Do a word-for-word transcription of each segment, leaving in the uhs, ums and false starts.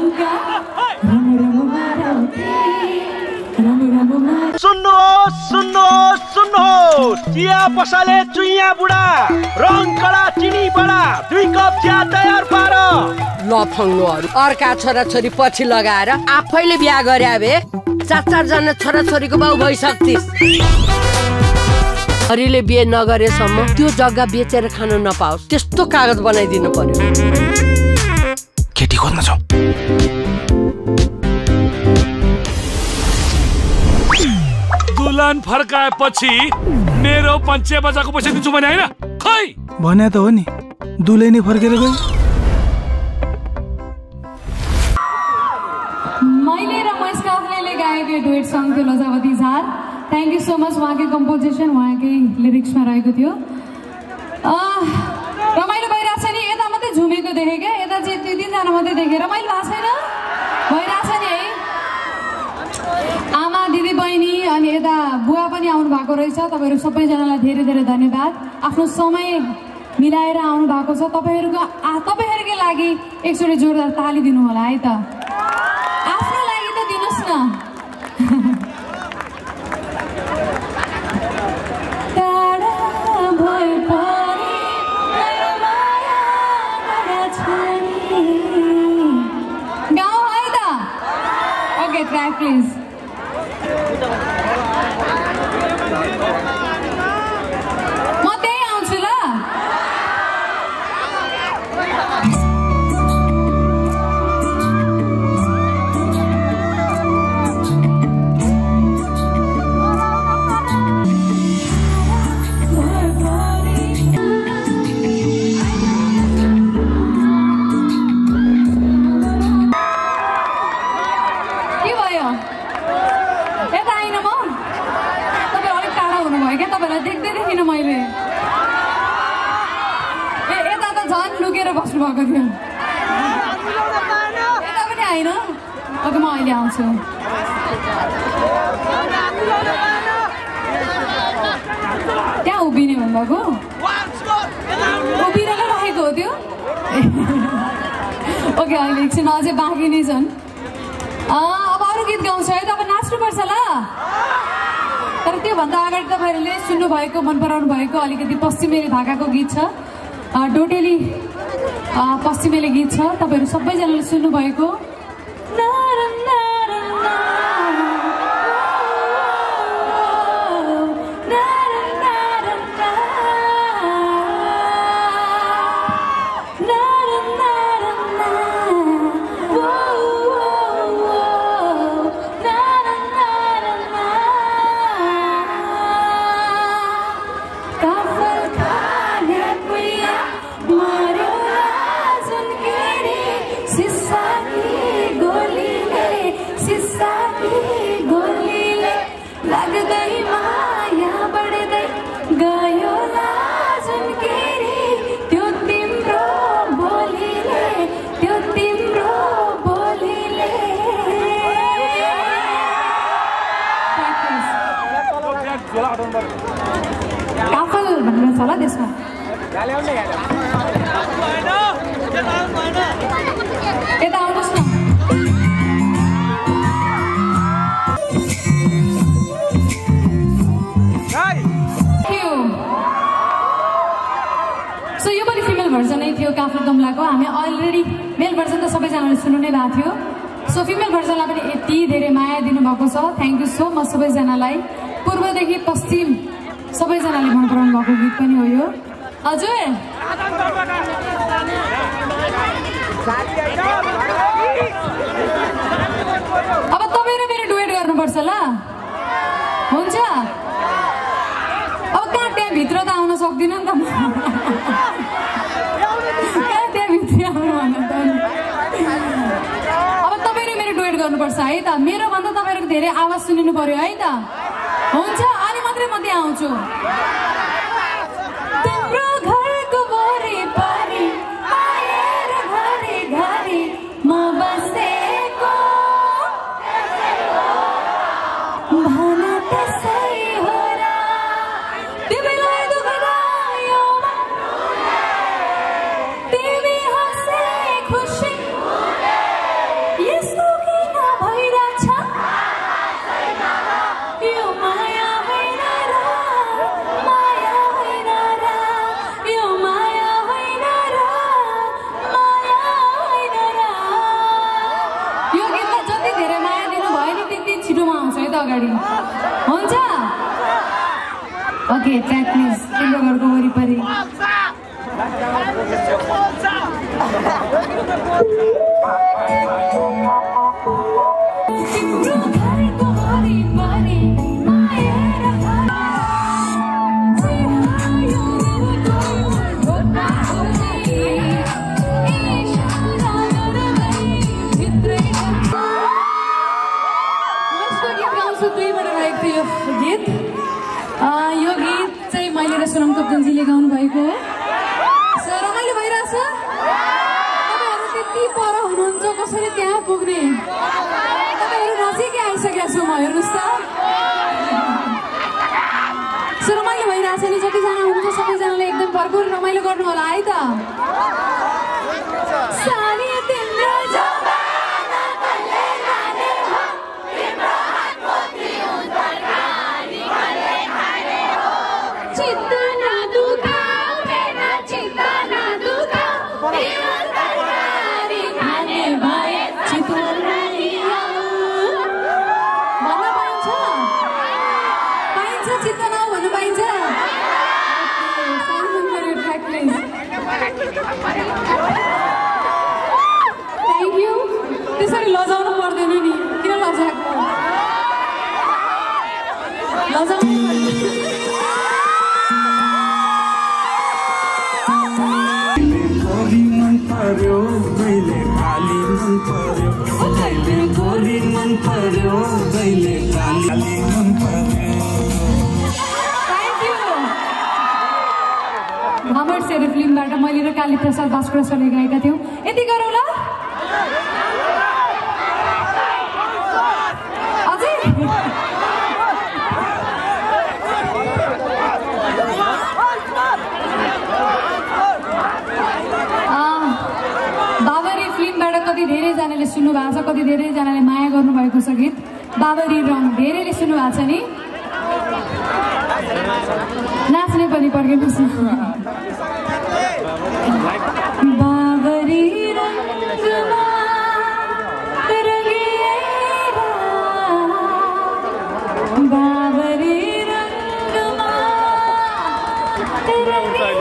लौका रम रम मारौथे रम रम मार। सुन्नुहोस् सुन्नुहोस् सुन्नुहोस्, चिया पसले चुइया बुढा, रङ कडा चिनी बडा, दुई कप चिया तयार पार। लफङ्गोहरू अर्का छोराछोरी पछि लगाएर आफैले बिहा गरे भए चार चारजना छोराछोरीको बाउ भइसक्थिस्। हरिले बिहे नगरेसम्म त्यो जग्गा बेचेर खान नपाओस् त्यस्तो कागज बनाइदिनु पर्यो। केटी खोज्न छ। दुलान फर्काएपछि मेरो पञ्चे बजाको पैसा दिन्छु भने हैन खै भने त हो नि, दुलै नै फर्केर गयो। मैले र महेश काफ्लेले गाएको डुएट सङ थियो लजावती झार। Thank you so much. उहाँकै कम्पोजिसन उहाँकै लिरिक्समा रहेको थियो। रमाइलो भइरहेको छ नि, यता मात्रै झुमेको देखेँ क्या, यता चाहिँ त्यो तिनजना मात्रै देखेँ। रमाइलो भएको छैन? भइरहेछ नि है। आमा दिदी बहिनी अनि यता बुवा पनि आउनु भएको रहेछ। तपाईँहरू सबैजनालाई धेरै धेरै धन्यवाद। आफ्नो समय मिलाएर आउनु भएको छ। तपाईँहरूको तपाईँहरूकै लागि एकचोटि जोरदार ताली दिनु होला है त। आफ्नो लागि त दिनुहोस् न। गाउँ है त? Okay track please. म त्यही आउँछु ल। बस्नु भएको थियो यता पनि आइन। ओके म अहिले आउँछु। त्यहाँ उभिने भन्नुभएको उभिएर राखेको हो त्यो। ओके अहिले एकछिन अझै बाँकी नै छन्। अब अरू गीत गाउँछ है त। अब नाच्नुपर्छ ल। तर त्योभन्दा अगाडि तपाईँहरूले सुन्नुभएको मन पराउनु भएको अलिकति पश्चिमेली भाकाको गीत छ, डोटेली पश्चिमेली गीत छ। तपाईँहरू सबैजनाले सुन्नुभएको काफल भनेर छ ल त्यसमा। यता आउनुहोस् न। सो यो पनि फिमेल भर्जनै थियो काफल कमलाको। हामी अलरेडी मेल भर्जन त सबैजनाले सुन्नु नै भएको थियो। सो फिमेल भर्जनलाई पनि यति धेरै माया दिनुभएको छ। थ्याङ्क यू सो मच सबैजनालाई। पूर्वदेखि पश्चिम सबैजनाले मन पराउनु भएको गीत पनि हो यो। हजुर अब तपाईँ र मेरो डुएट गर्नुपर्छ ल। हुन्छ? अब कहाँ त्यहाँभित्र त आउन सक्दिनँ नि त म। कहाँ त्यहाँभित्र आउनु भन त। अब तपाईँ र मेरो डुएट गर्नुपर्छ है त। मेरो भन्दा तपाईँहरूको धेरै आवाज सुनिनु पर्यो है त। हुन्छ? अनि मात्रै म त्यहाँ आउँछु। तिम्रो घरको वरिपरि आएर घरि घरि म बसेको भन त्यसै हो र। तिमीलाई दुःख लाग्यो तिमी हाँसे खुसी त अगाडि हुन्छ ओके ट्र्याक प्लिज तिम्रो घरको वरिपरि यो गीत चाहिँ मैले र सुरम कप्तानजीले गाउनु भएको हो रमाइलो भइरहेछ तपाईँहरू त्यति पर हुनुहुन्छ कसरी त्यहाँ पुग्ने तपाईँहरू नजिकै आइसकेका छु म हेर्नुहोस् त सो रमाइलो भइरहेछ नि जतिजना हुनुहुन्छ सबैजनाले एकदम भरपुर रमाइलो गर्नु होला है त थ्याङ्क यू त्यसरी लजाउनु पर्दैन नि किन लजाएको लजाउनु भामर सेरी फिल्मबाट मैले र काली प्रसाद बास्कुरा सरले गाएका थियौँ यति गरौँ ल अझै बाबरी फिल्मबाट कति धेरैजनाले सुन्नु भएको छ कति धेरैजनाले माया गर्नुभएको छ गीत बाबरी रङ धेरैले सुन्नु भएको छ नि नाच्ने पनि पर्खेनुहोस् न बाबरी रङ्गमा रङ्गिएर बाबरी रङ्गमा रङ्गिएर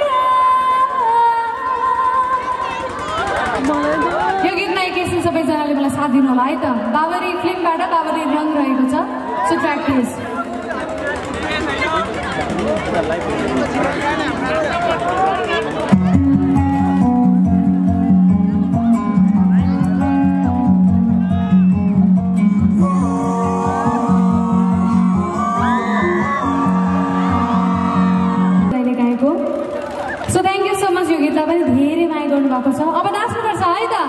यो गीतमा एकैछिन सबैजनाले मलाई साथ दिनु होला है त बाबरी फिल्मबाट बाबरी रङ रहेको छ so track please so thank you so much यो गीतलाई पनि धेरै माया गर्नुभएको छ अब नाच्नुपर्छ है त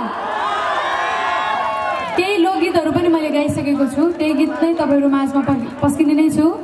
केही लोकगीतहरू पनि मैले गाइसकेको छु त्यही गीत नै तपाईँहरू माझमा पस्किने नै छु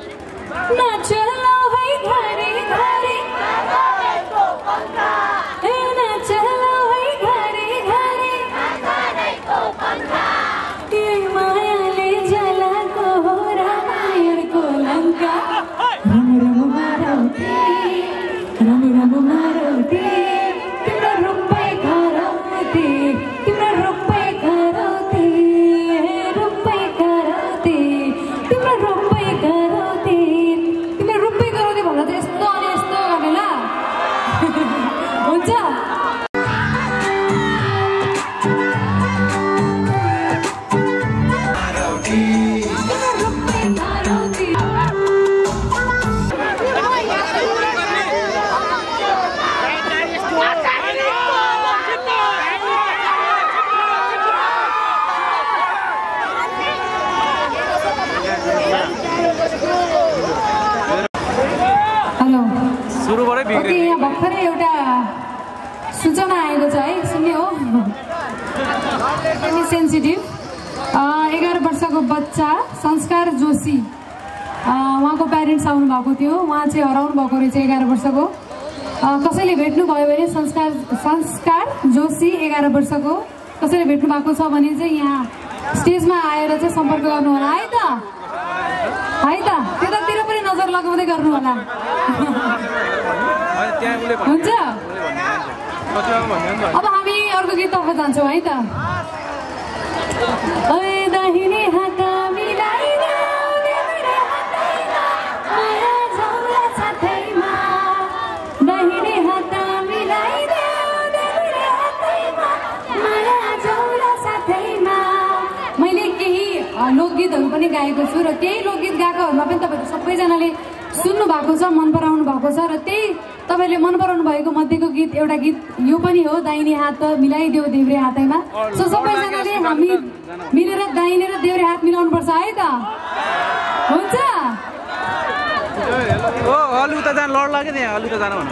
ओके यहाँ भर्खरै एउटा सूचना आएको छ है सुन्ने हो सेन्सिटिभ एघार वर्षको बच्चा संस्कार जोशी उहाँको प्यारेन्ट्स आउनु भएको थियो उहाँ चाहिँ हराउनु भएको रहेछ एघार वर्षको कसैले भेट्नुभयो भने संस्कार संस्कार जोशी एघार वर्षको कसैले भेट्नु भएको छ भने चाहिँ यहाँ स्टेजमा आएर चाहिँ सम्पर्क गर्नु होला है त है त त्यतातिर पनि नजर लगाउँदै गर्नु होला हुन्छ अब हामी अर्को गीततर्फ जान्छौँ है त दाहिने हात मिलाएर लोकगीतहरू पनि गाएको छु र त्यही लोकगीत गाएकोहरूमा पनि तपाईँहरू सबैजनाले सुन्नु भएको छ, मन पराउनु भएको छ र त्यही तपाईँले मन पराउनु भएको मध्येको गीत एउटा गीत यो पनि हो, दाहिने हात मिलाइदेऊ देब्रे हातैमा। सो सबैजनाले हामी मिलेर दाहिने र देब्रे हात मिलाउनु पर्छ है त, हुन्छ? ओ अलि उता जान लड लाग्यो नि, अलि उता जान भन्नु।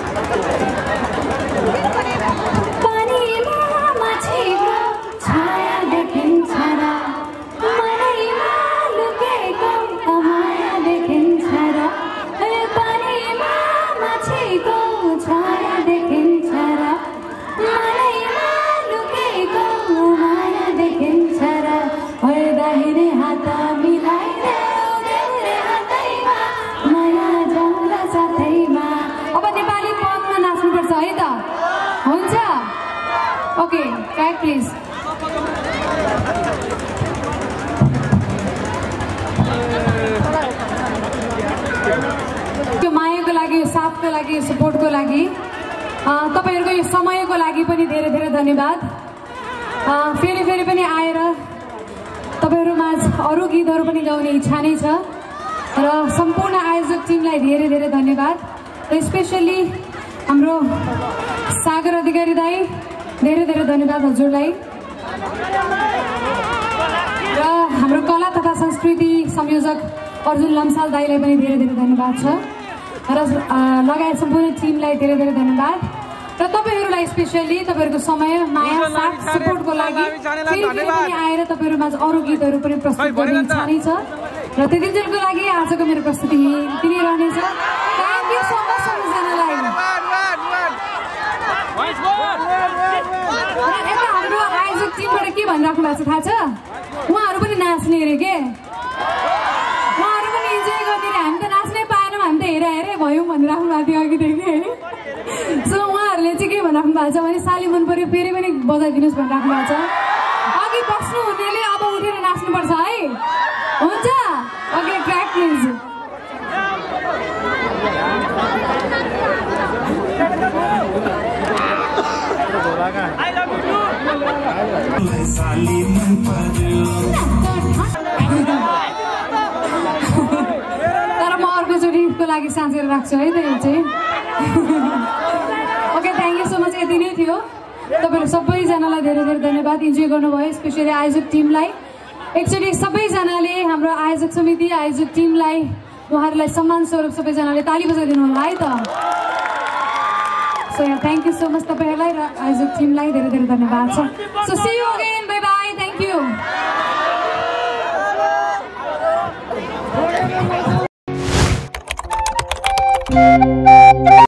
पानीमा माछीको छाया देखिन्छ र मनैमा लुकेको माया देखिन्छ र, पानीमा माछीको छाया देखिन्छ र मनैमा लुकेको माया देखिन्छ र, ओइ दाहिने हात मिलाइदेऊ देब्रे हातैमा माया जाउँला साथैमा। अब नेपाली पदमा नाच्नुपर्छ है त, हुन्छ? Okay, track please. यो मायाको लागि, यो साथको लागि, यो सपोर्टको लागि, तपाईँहरूको यो समयको लागि पनि धेरै धेरै धन्यवाद। फेरि फेरि पनि आएर तपाईँहरूमा अरू गीतहरू पनि गाउने इच्छा नै छ र सम्पूर्ण आयोजक टिमलाई धेरै धेरै धन्यवाद र स्पेसल्ली हाम्रो सागर अधिकारी दाई, धेरै धेरै धन्यवाद हजुरलाई र हाम्रो कला तथा संस्कृति संयोजक अर्जुन लम्साल दाईलाई पनि धेरै धेरै धन्यवाद छ र लगायत सम्पूर्ण टिमलाई धेरै धेरै धन्यवाद र तपाईँहरूलाई स्पेसल्ली तपाईँहरूको समय, माया, साथ, सपोर्टको लागि फेरि फेरि पनि आएर तपाईँहरूमा अरू गीतहरू पनि प्रस्तुत गर्ने इच्छा नै छ र त्यतिजेलको लागि आजको मेरो प्रस्तुति यति नै रहनेछ। थ्याङ्क यू सो मच सबैजनालाई। यता हाम्रो आयोजक टिमबाट के भनिराख्नु भएको छ थाहा छ? उहाँहरू पनि नाच्ने अरे के, उहाँहरू पनि इन्जोय गरिदिने, हामी त नाच्नै पाएनौँ, हामी त हेरा हेरे भयौँ भनिराख्नु भएको थियो अघिदेखि है। सो उहाँहरूले चाहिँ के भनिराख्नु भएको छ भने साली मन पऱ्यो फेरि पनि बजाइदिनुहोस् भनिराख्नु भएको छ। अघि बस्नु हुनेले अब उठेर नाच्नुपर्छ है, हुन्छ? Okay, track please. तर म अर्कोचोटिको लागि साँचेर राख्छु है त यो चाहिँ। Okay, thank you so much. यति नै थियो। तपाईँहरू सबैजनालाई धेरै धेरै धन्यवाद, इन्जोय गर्नुभयो। स्पेसली आयोजक टिमलाई एकचोटि सबैजनाले, हाम्रो आयोजक समिति, आयोजक टिमलाई, उहाँहरूलाई सम्मान स्वरूप सबैजनाले ताली बजाइदिनु होला है त। सो यहाँ थ्याङ्क यू सो मच तपाईँहरूलाई र आयोजक टिमलाई धेरै धेरै धन्यवाद छ। So see you again, bye bye, thank you.